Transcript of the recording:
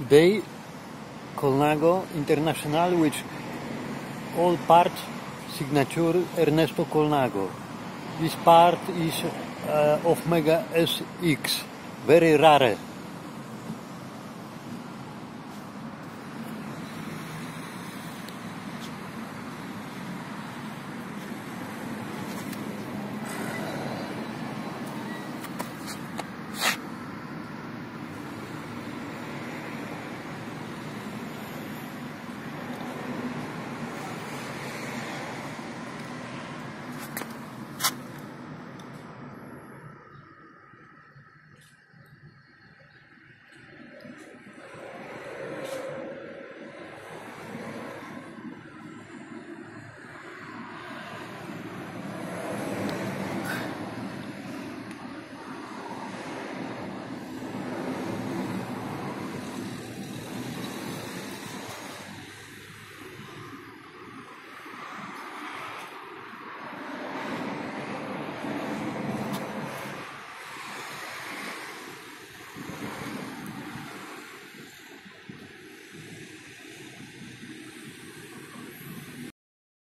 Today, Colnago International, which all part signature Ernesto Colnago. This part is of Mega SX, very rare.